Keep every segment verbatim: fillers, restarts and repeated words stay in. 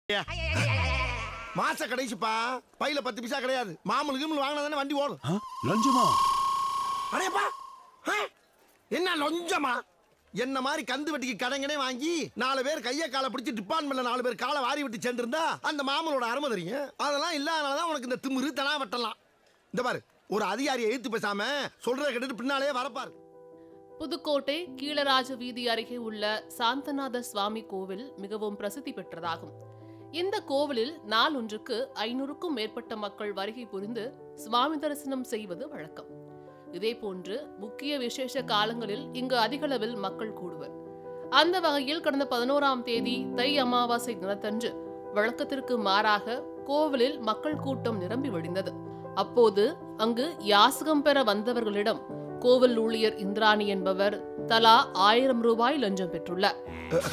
மாச கடைசிப்பா பையில பத்து பைசா கிடையாது. மாமூல் கீமூல் வாங்கினா தானே வண்டி ஓடும். லஞ்சமா? அடேப்பா என்ன லஞ்சமா? என்ன மாதிரி கந்து வெட்டிக்கு கடங்கனே வாங்கி நாலு பேர் கைய காலை பிடிச்சி டிபார்ட்மெண்ட்ல நாலு பேர் காலை வாரி விட்டு சென்றிருந்தா அந்த மாமூலோட அருமை தெரியும். அதெல்லாம் இல்லாதனாலதான் உனக்கு இந்த திமிரு தனா வெட்டலாம். இந்த பாரு, ஒரு அதிகாரியை எதிர்த்து பேசாம சொல்றத கேட்டுட்டு பின்னாலே வரப்பாரு. புதுக்கோட்டை கீழராஜ வீதி அருகே உள்ள சாந்தநாத சுவாமி கோவில் மிகவும் பிரசித்தி பெற்றதாகும். இந்த கோவிலில் நாளொன்றுக்கு ஐநூறுக்கும் மேற்பட்ட மக்கள் வருகை புரிந்து சுவாமி தரிசனம் செய்வது வழக்கம். இதேபோன்று முக்கிய விசேஷ காலங்களில் இங்கு அதிகளவில் மக்கள் கூடுவர். அந்த வகையில் கடந்த பதினோராம் தேதி தை அமாவாசை தினத்தன்று வழக்கத்திற்கு மாறாக கோவிலில் மக்கள் கூட்டம் நிரம்பி வழிந்தது. அப்போது அங்கு யாசகம் பெற வந்தவர்களிடம் கோவில் ஊழியர் இந்திராணி என்பவர் தலா ஆயிரம் ரூபாய் லஞ்சம் பெற்றுள்ளார்.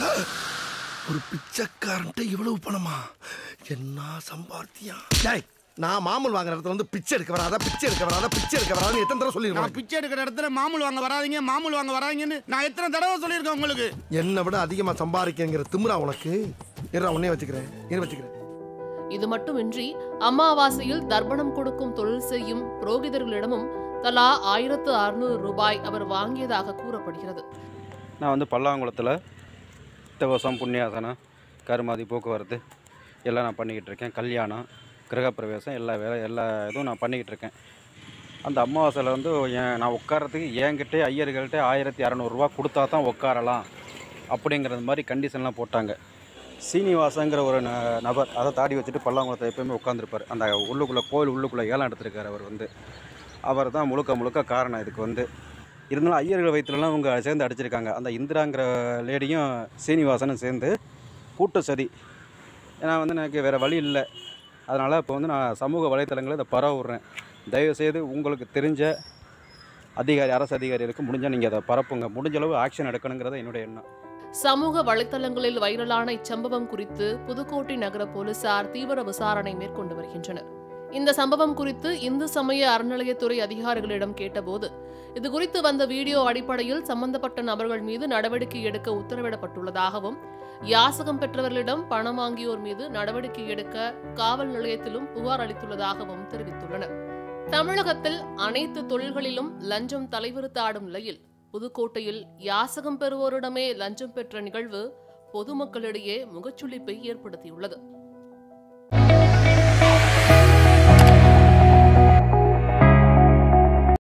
ஒரு பிச்சைக்காரன்ட்ட இவ்வளவு பணமா? என்ன சம்பாத்தியம்? நான் மாமூல் வாங்குற இடத்துல வந்து பிச்சை எடுக்க வராதா, பிச்சை எடுக்க வராதா, பிச்சை எடுக்க வராதுன்னு எத்தனை தடவை சொல்லிருக்கேன். பிச்சை எடுக்கிற இடத்துல மாமூல் வாங்க வராதீங்க, மாமூல் வாங்க வராதீங்கன்னு நான் எத்தனை தடவை சொல்லியிருக்கேன் உங்களுக்கு. என்னை விட அதிகமா சம்பாதிக்கிற திமிரா உனக்கு? இருடா உன்னே வச்சுக்கிறேன், இரு வச்சுக்கிறேன். இது மட்டுமின்றி அமாவாசையில் தர்ப்பணம் கொடுக்கும் தொழில் செய்யும் புரோகிதர்களிடமும் தலா ஆயிரத்து அறுநூறு ரூபாய் அவர் வாங்கியதாக கூறப்படுகிறது. நான் வந்து பல்லாங்குளத்தில் திவசம், புண்ணியாசனம், கருமாதி, போக்குவரத்து எல்லாம் நான் பண்ணிக்கிட்டு இருக்கேன். கல்யாணம், கிரகப்பிரவேசம் எல்லா வேலை எல்லா இதுவும் நான் பண்ணிக்கிட்டு இருக்கேன். அந்த அமாவாசையில் வந்து என் நான் உட்காரத்துக்கு என்கிட்டே ஐயர்கள்ட்ட ஆயிரத்தி இரநூறுவா கொடுத்தா தான் உட்காரலாம் அப்படிங்கிறது மாதிரி கண்டிஷன்லாம் போட்டாங்க. சீனிவாசங்கிற ஒரு ந நபர் அதை தாடி வச்சுட்டு பல்லாங்குளத்தை எப்போயுமே உட்காந்துருப்பார். அந்த உள்ளுக்குள்ளே கோயில் உள்ளுக்குள்ளே ஏலம் எடுத்திருக்கார் அவர் வந்து. அவர் தான் முழுக்க முழுக்க காரணம் இதுக்கு வந்து. இருந்தாலும் ஐயர்கள் வயிற்றுலாம் அவங்க சேர்ந்து அடிச்சிருக்காங்க. அந்த இந்திராங்கிற லேடியும் சீனிவாசனும் சேர்ந்து கூட்டு சதி. ஏன்னா வந்து எனக்கு வேறு வழி இல்லை. அதனால் இப்போ வந்து நான் சமூக வலைத்தளங்களில் இதை பரவ விட்றேன். தயவுசெய்து உங்களுக்கு தெரிஞ்ச அதிகாரி, அரசு அதிகாரிகளுக்கு முடிஞ்சால் நீங்கள் அதை பரப்புங்க. முடிஞ்சளவு ஆக்ஷன் எடுக்கணுங்கிறத என்னுடைய எண்ணம். சமூக வலைத்தளங்களில் வைரலான இச்சம்பவம் குறித்து புதுக்கோட்டை நகர போலீசார் தீவிர விசாரணை மேற்கொண்டு வருகின்றனர். இந்த சம்பவம் குறித்து இந்து சமய அறநிலையத்துறை அதிகாரிகளிடம் கேட்டபோது இதுகுறித்து வந்த வீடியோ அடிப்படையில் சம்பந்தப்பட்ட நபர்கள் மீது நடவடிக்கை எடுக்க உத்தரவிடப்பட்டுள்ளதாகவும், யாசகம் பெற்றவர்களிடம் பணம் வாங்கியோர் மீது நடவடிக்கை எடுக்க காவல் நிலையத்திலும் புகார் அளித்துள்ளதாகவும் தெரிவித்துள்ளனர். தமிழகத்தில் அனைத்து தொழில்களிலும் லஞ்சம் தலைவிரித்தாடும் நிலையில் புதுக்கோட்டையில் யாசகம் பெறுவோரிடமே லஞ்சம் பெற்ற நிகழ்வு பொதுமக்களிடையே முகச்சுளிப்பை ஏற்படுத்தியுள்ளது.